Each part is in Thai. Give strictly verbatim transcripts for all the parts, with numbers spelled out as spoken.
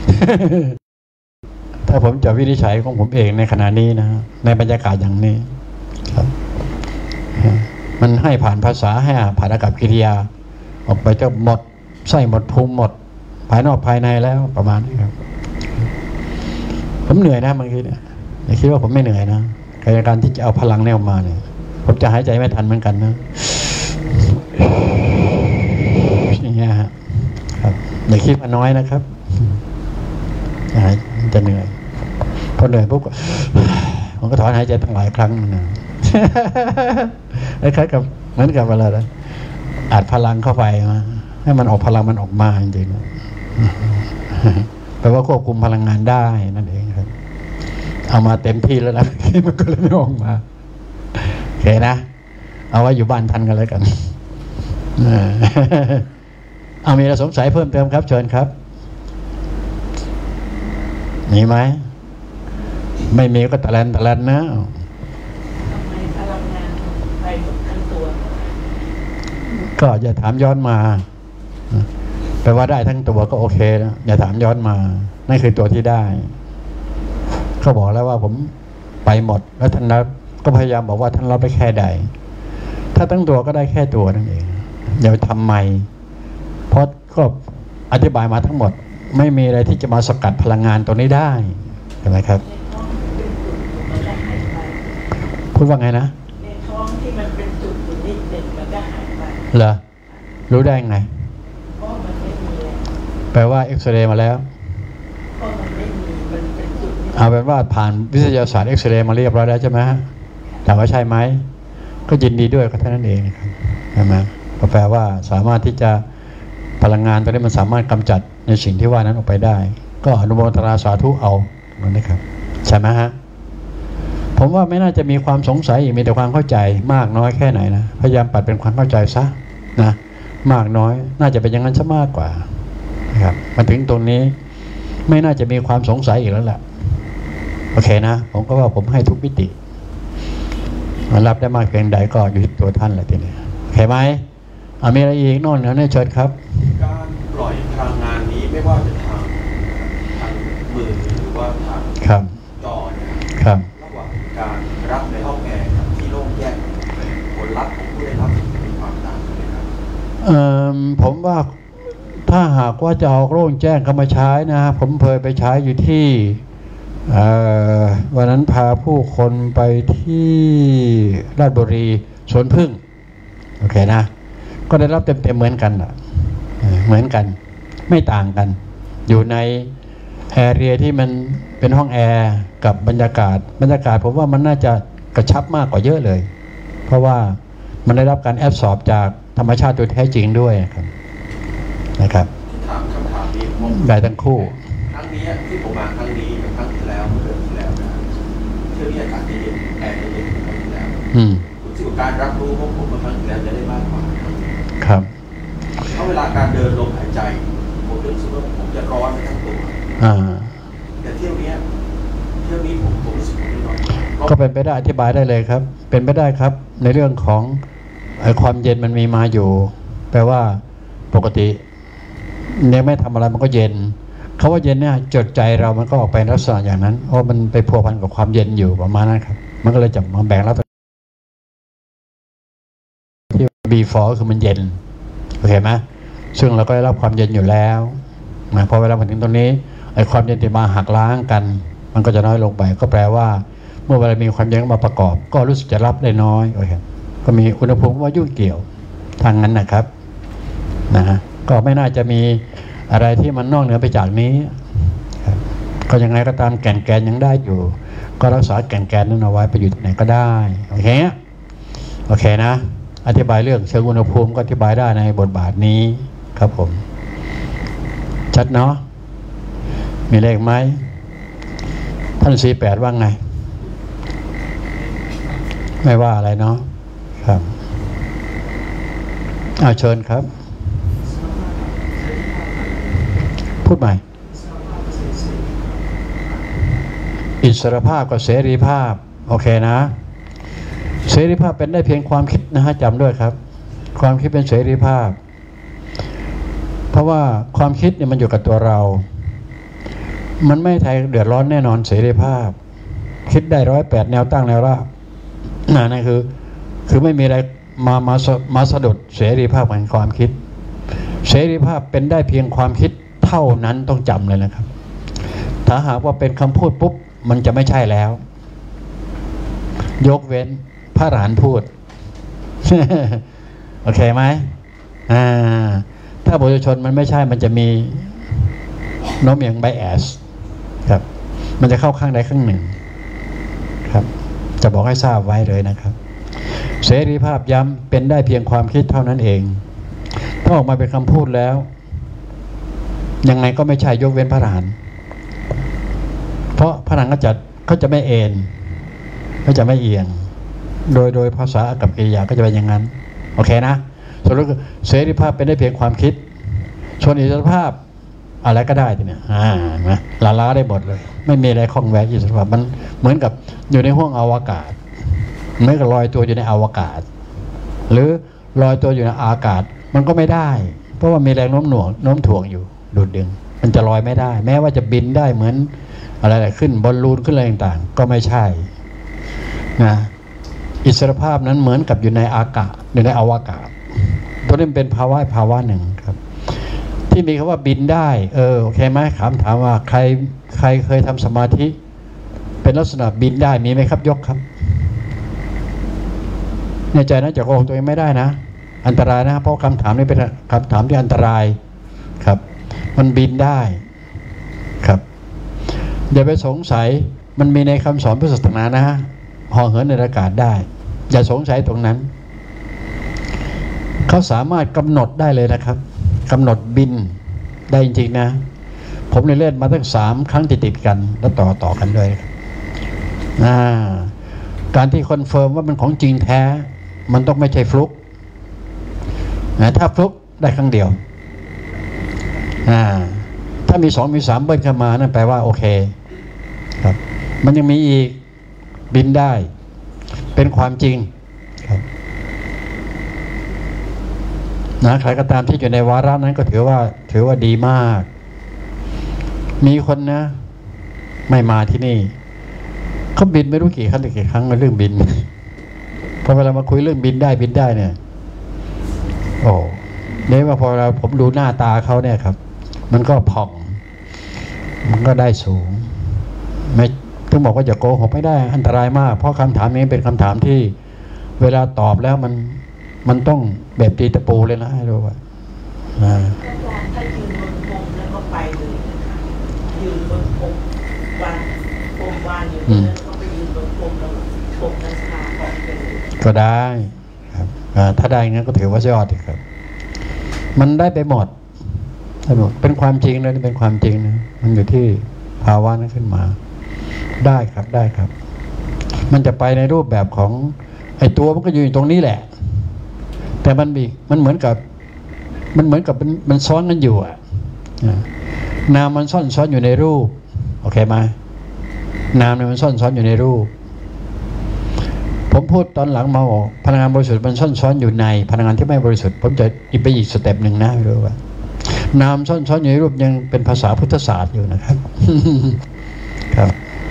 ถ้าผมจะวินิจฉัยของผมเองในขณะนี้นะในบรรยากาศอย่างนี้ครับมันให้ผ่านภาษาให้ผ่านอากับกิริยาออกไปจะหมดไส้หมดภูมิหมดภายนอกภายในแล้วประมาณนี้ครับผมเหนื่อยนะบางทีเนี่ยอย่าคิดว่าผมไม่เหนื่อยนะการที่จะเอาพลังแนวมาเนี่ยผมจะหายใจไม่ทันเหมือนกันนะอย่างเงี้ยครับอย่าคิดว่าน้อยนะครับจะเหนื่อยพอเหนื่อยปุ๊บผมก็ถอนหายใจตั้งหลายครั้งนะคล้ายๆกับเหมือนกับอะไรนะอัดพลังเข้าไปมาให้มันออกพลังมันออกมาจริงๆแปลว่าควบคุมพลังงานได้นั่นเองครับเอามาเต็มที่แล้วนะมันก็เลยไม่ออกมาโอเคนะเอาไว้อยู่บ้านทันกันแล้วกันเอามีอะไรสงสัยเพิ่มเติมครับเชิญครับมีไหมไม่มีก็ตะแลนตะแลนนะก็อย่าถามย้อนมาแปลว่าได้ทั้งตัวก็โอเคนะอย่าถามย้อนมานั่นคือตัวที่ได้เขาบอกแล้วว่าผมไปหมดแล้วท่านรับก็พยายามบอกว่าท่านรับได้แค่ใดถ้าทั้งตัวก็ได้แค่ตัวนั่นเองอย่าไปทำใหม่เพราะก็อธิบายมาทั้งหมดไม่มีอะไรที่จะมาสกัดพลังงานตัวนี้ได้ใช่ไหมครับพูดว่าไงนะในท้องที่มันเป็นจุดอยู่นิดหนึ่งมันก็หายไปเหรอรู้ได้ไงเพราะมันไม่มีแปลว่าเอ็กซเรย์มาแล้วเพราะมันไม่มีมันเป็นจุดเอาเป็นว่าผ่านวิทยาศาสตร์เอ็กซเรย์มาเรียบร้อยแล้วใช่ไหมถามว่าใช่ไหมก็ยินดีด้วยก็เท่านั้นเองครับใช่ไหมก็แปลว่าสามารถที่จะพลังงานตัวนี้มันสามารถกำจัดในสิ่งที่ว่านั้นออกไปได้ก็อนุโมทนาสาธุเอาตรงนี้ครับใช่ไหมฮะผมว่าไม่น่าจะมีความสงสัยอีกมีแต่ความเข้าใจมากน้อยแค่ไหนนะพยายามปัดเป็นความเข้าใจซะนะมากน้อยน่าจะเป็นอย่างนั้นซะมากกว่านะครับมาถึงตรงนี้ไม่น่าจะมีความสงสัยอีกแล้วแหละโอเคนะผมก็ว่าผมให้ทุกมิติรับได้มากเพียงใดก็อยู่ที่ตัวท่านแหละทีนี้โอเคไหมอ่ามีอะไรอีกโน่นนะเนี่ยเชิญครับการปล่อยพลังงานนี้ไม่ว่าจะทางทางมือหรือว่าทางจอนะครับระหว่างการรับในห้องแอร์กับที่โล่งแจ้งผลลัพธ์ของผู้ได้รับมีความต่างกันไหมครับเอ่อผมว่าถ้าหากว่าจะเอาโล่งแจ้งเข้ามาใช้นะผมเคยไปใช้อยู่ที่วันนั้นพาผู้คนไปที่ราชบุรีสวนพึ่งโอเคนะก็ได้รับเต็มๆเหมือนกันอ่ะเหมือนกันไม่ต่างกันอยู่ในแอเรียที่มันเป็นห้องแอร์กับบรรยากาศบรรยากาศผมว่ามันน่าจะกระชับมากกว่าเยอะเลยเพราะว่ามันได้รับการแอบสอบจากธรรมชาติตัวแท้จริงด้วยครับนะครับถามคำถามนี้ได้ทั้งคู่ครั้งนี้ที่ผมมาครั้งนี้กับครั้งที่แล้วเมื่อเดือนที่แล้วนะเที่ยวนี้อากาศจะเย็นแอร์จะเย็นครั้งที่แล้วรู้สึกการรับรู้ของผมเมื่อครั้งที่แล้วจะได้มากกว่าครับเพราะเวลาการเดินลมหายใจผมรู้สึกว่าผมจะร้อนทั้งตัวแต่เที่ยวนี้เที่ยวนี้ผมผมรู้สึกไม่ร้อนก็เป็นไปได้อธิบายได้เลยครับเป็นไปได้ครับในเรื่องของไอ้ความเย็นมันมีมาอยู่แปลว่าปกติเนี่ยไม่ทำอะไรมันก็เย็นเขาว่าเย็นเนี่ยจดใจเรามันก็ออกไปลักษณะอย่างนั้นเพราะมันไปพัวพันกับความเย็นอยู่ประมาณนั้นครับมันก็เลยจับมาแบ่งรับที่ before คือมันเย็นโอเคไหมซึ่งเราก็ได้รับความเย็นอยู่แล้วนะพอเวลามาถึงตรงนี้ไอ้ความเย็นที่มาหักล้างกันมันก็จะน้อยลงไปก็แปลว่าเมื่อเวลามีความเย็นมาประกอบก็รู้สึกจะรับได้น้อยโอเคก็มีอุณหภูมิว่ายุ่งเกี่ยวทางนั้นนะครับนะฮะก็ไม่น่าจะมีอะไรที่มันนอกเหนือไปจากนี้ก็ยังไงก็ตามแก่นแกนยังได้อยู่ก็รักษาแก่นแกนนั้นเอาไว้ไปอยู่ที่ไหนก็ได้โอเคโอเคนะอธิบายเรื่องเชิงอุณหภูมิก็อธิบายได้ในบทบาทนี้ครับผมชัดเนาะมีเลขไหมท่านสี่แปดว่าไงไม่ว่าอะไรเนาะครับเอาเชิญครับพูดใหม่อิสรภาพกับเสรีภาพโอเคนะเสรีภาพเป็นได้เพียงความคิดนะฮะจำด้วยครับความคิดเป็นเสรีภาพเพราะว่าความคิดเนี่ยมันอยู่กับตัวเรามันไม่ไทยเดือดร้อนแน่นอนเสรีภาพคิดได้ร้อยแปดแนวตั้งแนวราบนั่นคือคือไม่มีอะไรมามามาสะดุดเสรีภาพแห่งความคิดเสรีภาพเป็นได้เพียงความคิดเท่านั้นต้องจำเลยนะครับถ้าหากว่าเป็นคำพูดปุ๊บมันจะไม่ใช่แล้วยกเว้นพระอรหันต์พูด โอเคไหมอ่าถ้าบุคคลชนมันไม่ใช่มันจะมีโน้มเอียงไบแอสครับมันจะเข้าข้างใดข้างหนึ่งครับจะบอกให้ทราบไว้เลยนะครับเสรีภาพย้ำเป็นได้เพียงความคิดเท่านั้นเองถ้าออกมาเป็นคำพูดแล้วยังไงก็ไม่ใช่ยกเว้นพระอรหันต์เพราะพระอรหันต์ก็จะก็จะไม่เอ็นก็จะไม่เอียงโดยโดยภาษากับกิริยาก็จะเป็นอย่างนั้นโอเคนะสรุปคือเสรีภาพเป็นได้เพียงความคิดส่วนอิสรภาพอะไรก็ได้ทีเนี้ยอ่านะละล้าได้หมดเลยไม่มีอะไรคล้องแวะอิสรภาพมันเหมือนกับอยู่ในห้วงอวกาศเหมือนกับลอยตัวอยู่ในอวกาศหรือลอยตัวอยู่ในอากาศมันก็ไม่ได้เพราะว่ามีแรงโน้มหน่วงโน้มถ่วงอยู่ดูดดึงมันจะลอยไม่ได้แม้ว่าจะบินได้เหมือนอะไรขึ้นบอลลูนขึ้นอะไรต่างๆก็ไม่ใช่นะอิสรภาพนั้นเหมือนกับอยู่ในอากาศอยู่ในอวกาศตัวนี้เป็นภาวะภาวะหนึ่งครับที่มีคำว่าบินได้เออโอเคไหมถามถามว่าใครใครเคยทำสมาธิเป็นลักษณะบินได้มีไหมครับยกครับในใจนะจะโกหกตัวเองไม่ได้นะอันตรายนะเพราะคำถามนี้เป็นคำถามที่อันตรายครับมันบินได้ครับอย่าไปสงสัยมันมีในคำสอนพุทธศาสนานะฮะห่อเหินในอากาศได้อย่าสงสัยตรงนั้นเขาสามารถกำหนดได้เลยนะครับกำหนดบินได้จริงๆนะผมเล่นมาตั้งสามครั้งติดๆกันแล้วต่อต่อกันด้วยอ่าการที่คอนเฟิร์มว่ามันของจริงแท้มันต้องไม่ใช่ฟลุกนะถ้าฟลุกได้ครั้งเดียวอ่าถ้ามีสองมีสามเบิ้ลเข้ามานั่นแปลว่าโอเคครับมันยังมีอีกบินได้เป็นความจริงครับนะใครก็ตามที่อยู่ในวาระนั้นก็ถือว่าถือว่าดีมากมีคนนะไม่มาที่นี่เขาบินไม่รู้กี่ครั้งกี่ครั้งเรื่องบินพอเวลามาคุยเรื่องบินได้บินได้เนี่ยโอ้เนี่ยว่าพอเราผมดูหน้าตาเขาเนี่ยครับมันก็ผ่องมันก็ได้สูงไม่ต้องบอกว่าจะโกหกไม่ได้อันตรายมากเพราะคำถามนี้เป็นคำถามที่เวลาตอบแล้วมันมันต้องแบบตีตะปูเลยนะให้รู้ว่าถ้ายืนบนพรมแล้วก็ไปเลยนะคะยืนบนพรมวันพรมวันอยู่แล้วก็ไปยืนบนพรมแล้วพรมนัสคาออกไปเลยก็ได้ครับถ้าได้งั้นก็ถือว่ายอดครับมันได้ไปหมดได้หมดเป็นความจริงเลยเป็นความจริงนะมันอยู่ที่ภาวะนั้นขึ้นมาได้ครับได้ครับมันจะไปในรูปแบบของไอ้ตัวมันก็อยู่ตรงนี้แหละแต่มันมีมันเหมือนกับมันเหมือนกับมันมันซ้อนกันอยู่อ่ะนามมันซ่อนซ้อนอยู่ในรูปโอเคไหมนามเนี่ยมันซ่อนซ้อนอยู่ในรูปผมพูดตอนหลังมาบอกพลังงานบริสุทธิ์มันซ่อนซ้อนอยู่ในพลังงานที่ไม่บริสุทธิ์ผมจะอีกไปอีกสเต็ปหนึ่งนะรู้ว่านามซ่อนซ้อนอยู่ในรูปยังเป็นภาษาพุทธศาสตร์อยู่นะครับ ครับ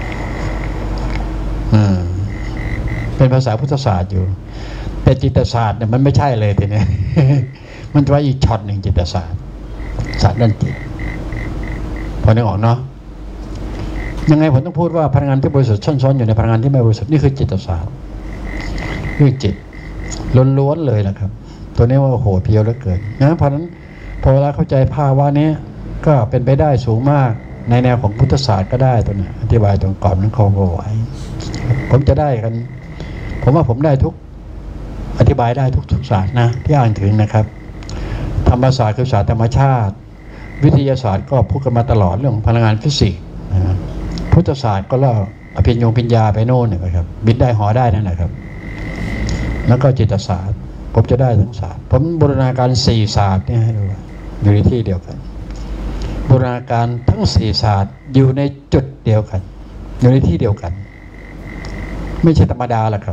อืมเป็นภาษาพุทธศาสตร์อยู่แต่จิตศาสตร์เนี่ยมันไม่ใช่เลยทีนี้ มันจะว่าอีกช็อตหนึ่งจิตศาสตร์ศาสตร์ด้านจิตพอนึกออกเนาะยังไงผมต้องพูดว่าพลังงานที่บริสุทธิ์ซ่อนซ้อนอยู่ในพลังงานที่ไม่บริสุทธิ์นี่คือจิตศาสตร์เรื่องจิตล้วนๆเลยนะครับตัวนี้ว่าโอ้โหเพียวเหลือเกินนะเพราะนั้นพอเวลาเข้าใจภาวะนี้ก็เป็นไปได้สูงมากในแนวของพุทธศาสตร์ก็ได้ตัวนี้อธิบายตรงก่อนนั้นเขาบอกไว้ผมจะได้กันผมว่าผมได้ทุกอธิบายได้ทุกทุกศาสตร์นะที่อ่านถึงนะครับธรรมศาสตร์คือศาสตร์ธรรมชาติวิทยาศาสตร์ก็พูดกันมาตลอดเรื่องของพลังงานฟิสิกส์นะพุทธศาสตร์ก็เล่าอภิญญงพิญญาไปโน่นนะครับบินได้หอได้นั่นแหละครับแล้วก็จิตศาสตร์ผมจะได้ทั้งศาสตร์ผมบูรณาการสี่ศาสตร์เนี่ยให้ดูอยู่ในที่เดียวกันบูรณาการทั้งสี่ศาสตร์อยู่ในจุดเดียวกันอยู่ในที่เดียวกันไม่ใช่ธรรมดาหรอกครับ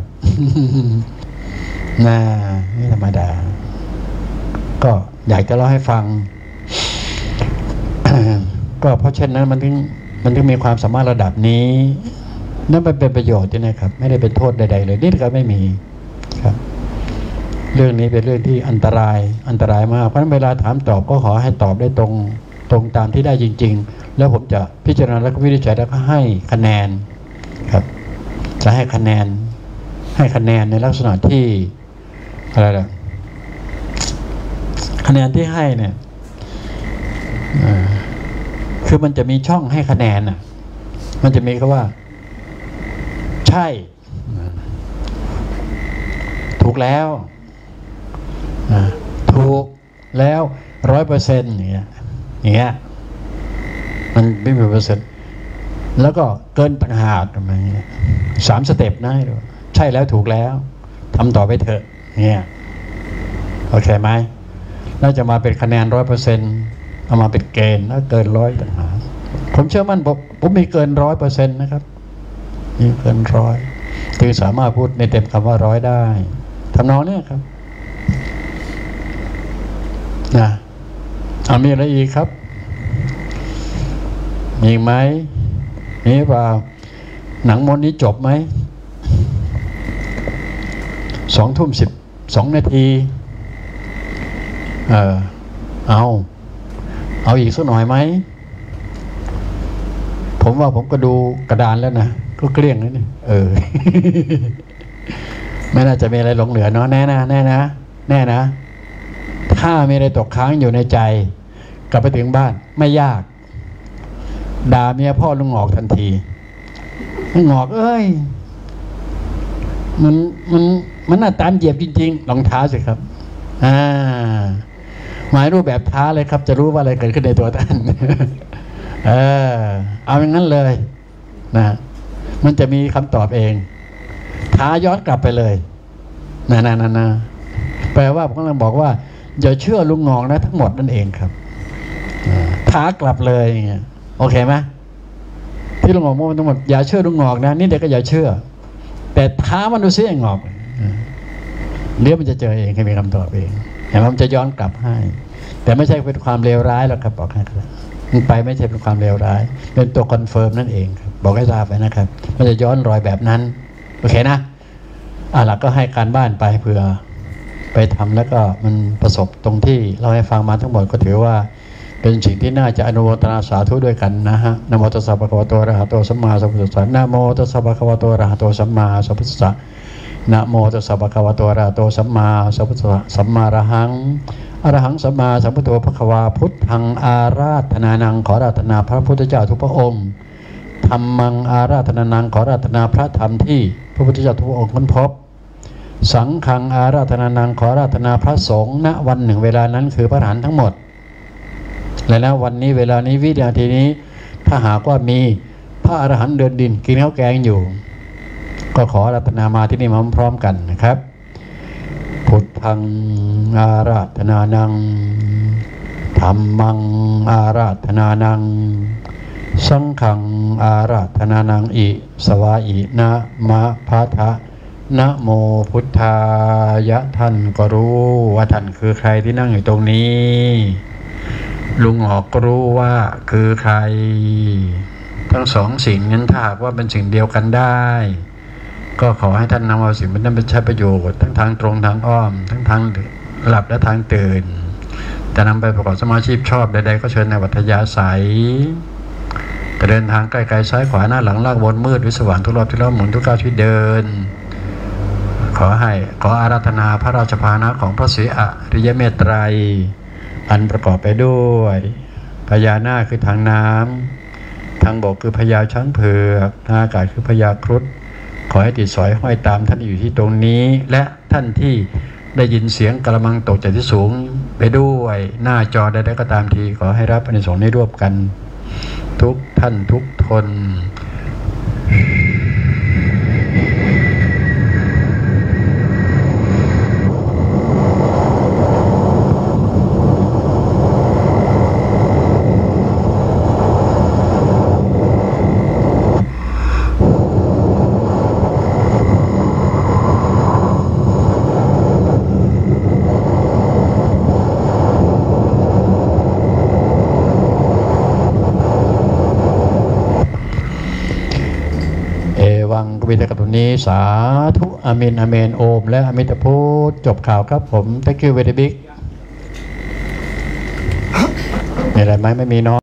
น่าไม่ธรรมดาก็อยากจะเล่าให้ฟัง ก็เพราะเช่นนั้นมันถึงมันถึงมีความสามารถระดับนี้นั่นมันเป็นประโยชน์นะครับไม่ได้เป็นโทษใดๆเลยนี่ก็ไม่มีครับเรื่องนี้เป็นเรื่องที่อันตรายอันตรายมากเพราะฉะนั้นเวลาถามตอบก็ขอให้ตอบได้ตรงตรงตามที่ได้จริงๆแล้วผมจะพิจารณาและก็วินิจฉัยแล้วก็ให้คะแนนครับจะให้คะแนนให้คะแนนในลักษณะที่อะไรล่ะคะแนนที่ให้เนี่ยคือมันจะมีช่องให้คะแนนอ่ะมันจะมีคำว่าใช่ถูกแล้วถูกแล้วร้อยเปอร์เซ็นต์อย่างเงี้ยอย่างเงี้ยมันไม่มีเปอร์เซ็นต์แล้วก็เกินต่างหากอะไรเงี้ยสามสเต็ปนะใช่แล้วถูกแล้วทำต่อไปเถอะเงี้ยโอเคไหมน่าจะมาเป็นคะแนนร้อยเปอร์เซ็นต์เอามาเป็นเกณฑ์แล้วเกินร้อยต่างหากผมเชื่อมั่นผมผมมีเกินร้อยเปอร์เซ็นต์นะครับมีเกินร้อยถึงสามารถพูดในเต็มคำว่าร้อยได้ทำนองนี้ครับนะเอามีอะไรอีกครับมีไหมนี่เปล่าหนังมนนี้จบไหมสองทุ่มสิบสองนาทีเออเอาเอาอีกสักหน่อยไหมผมว่าผมก็ดูกระดานแล้วนะก็เกลี้ยงแล้วนี่เออ ไม่น่าจะมีอะไรหลงเหลือเนาะแน่นะแน่นะแน่นะถ้ามีอะไรตกค้างอยู่ในใจกลับไปถึงบ้านไม่ยากด่าเมียพ่อลุงงอกทันทีงอกเอ้ยมันมันมันน่าตามเหยียบจริงๆรองเท้าสิครับอ่าหมายรูปแบบท้าเลยครับจะรู้ว่าอะไรเกิดขึ้นในตัวท่านเออเอาอย่างนั้นเลยนะมันจะมีคำตอบเองท้าย้อนกลับไปเลยนะนะนะนะแปลว่าผมกำลังบอกว่าอย่าเชื่อลุงงอกนะทั้งหมดนั่นเองครับท้ากลับเลยอย่างเงี้ยโอเคไหมที่ลุงงอกมันทั้งหมดอย่าเชื่อลุงงอกนะนี่เด็กก็อย่าเชื่อแต่ท้ามันดูซิไอ้งอกเดี๋ยวมันจะเจอเองให้มีคำตอบเองเห็นไหมมันจะย้อนกลับให้แต่ไม่ใช่เป็นความเลวร้ายหรอกครับบอกให้ครับมันไปไม่ใช่เป็นความเลวร้ายเป็นตัวคอนเฟิร์มนั่นเองครับบอกให้ทราบไปนะครับมันจะย้อนรอยแบบนั้นโอเคนะอ่ะหลักก็ให้การบ้านไปเผื่อไปทำแล้วก็มันประสบตรงที่เราให้ฟังมาทั้งหมดก็ถือว่าเป็นสิ่งที่น่าจะอนุโมทนาสาธุด้วยกันนะฮะนะโมตัสสะภะคะวะโตอะระหะโตสัมมาสัมพุทธัสสะนะโมตัสสะภะคะวะโตอะระหะโตสัมมาสัมพุทธัสสะนะโมตัสสะภะคะวะโตอะระหะโตสัมมาสัมพุทธัสสะสัมมาอรหังอรหังสัมมาสัมพุทโธภควาพุทธังอาราธนานังขอราธนาพระพุทธเจ้าทุกพระองค์ธรรมังอาราธนานังขอราธนาพระธรรมที่พระพุทธเจ้าทุกพระองค์ค้นพบสังฆังอาราธนานังขอราธนาพระสงฆ์ณวันหนึ่งเวลานั้นคือพระอรหันต์ทั้งหมดและณวันนี้เวลานี้วินาทีนี้ถ้าหากว่ามีพระอรหันต์เดินดินกินข้าวแกงอยู่ก็ขออาราธนามาที่นี่มาพร้อมกันนะครับพุทธังอาราธนานังธัมมังอาราธนานังสังฆังอาราธนานังอิสวาอินะมะพะทะนะโมพุทธายะท่านก็รู้ว่าท่านคือใครที่นั่งอยู่ตรงนี้ลุงออกก็รู้ว่าคือใครทั้งสองสิ่งนั้นถ้าหากว่าเป็นสิ่งเดียวกันได้ก็ขอให้ท่านนำเอาสิ่งนั้นไปใช้ประโยชน์ทั้งทางตรงทางอ้อมทั้งทางหลับและทางตื่นจะนำไปประกอบสมาชีพชอบใดๆก็เชิญในวัฏยาศัยจะเดินทางไกลๆซ้ายขวาหน้าหลังลากวนมืดหรือสว่างทุกรอบที่เราหมุนทุกก้าวที่เดินขอให้ขออาราธนาพระราชภานะของพระศรีอริยเมตไตรอันประกอบไปด้วยพญานาคคือทางน้ำทางบกคือพญาช้างเผือกทางอากาศคือพญาครุฑขอให้ติดสอยห้อยตามท่านอยู่ที่ตรงนี้และท่านที่ได้ยินเสียงกระมังตกจากที่สูงไปด้วยหน้าจอใดๆก็ตามทีขอให้รับอานิสงส์นี้ร่วมกันทุกท่านทุกทนเอวังกวิตกับตรงนี้สาธุอามินอาเมนโอมและอมิตาพุทธจบข่าวครับผม thank you very big มีอะไรไหมไม่มีเนาะ